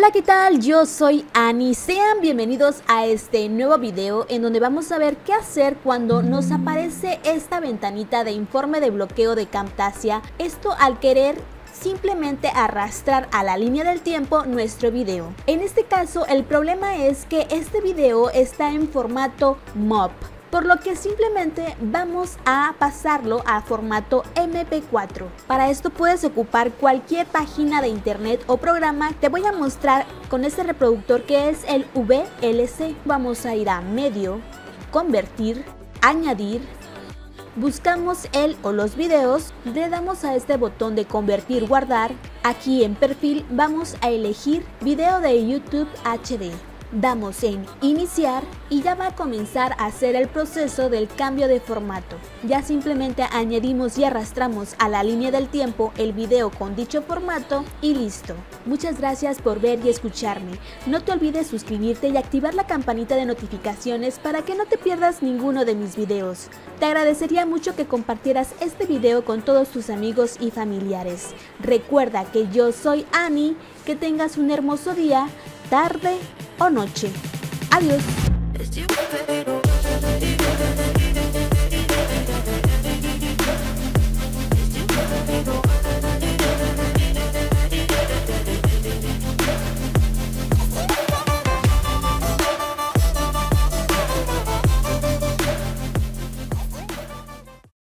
Hola, ¿qué tal? Yo soy Ani. Sean bienvenidos a este nuevo video en donde vamos a ver qué hacer cuando nos aparece esta ventanita de informe de bloqueo de Camtasia. Esto al querer simplemente arrastrar a la línea del tiempo nuestro video. En este caso, el problema es que este video está en formato MOV, por lo que simplemente vamos a pasarlo a formato MP4. Para esto puedes ocupar cualquier página de internet o programa. Te voy a mostrar con este reproductor que es el VLC. Vamos a ir a Medio, Convertir, Añadir. Buscamos el o los videos, le damos a este botón de convertir, guardar. Aquí en perfil vamos a elegir video de YouTube HD. Damos en iniciar y ya va a comenzar a hacer el proceso del cambio de formato. Ya simplemente añadimos y arrastramos a la línea del tiempo el video con dicho formato y listo. Muchas gracias por ver y escucharme. No te olvides suscribirte y activar la campanita de notificaciones para que no te pierdas ninguno de mis videos. Te agradecería mucho que compartieras este video con todos tus amigos y familiares. Recuerda que yo soy Ani, que tengas un hermoso día, tarde o noche. Adiós.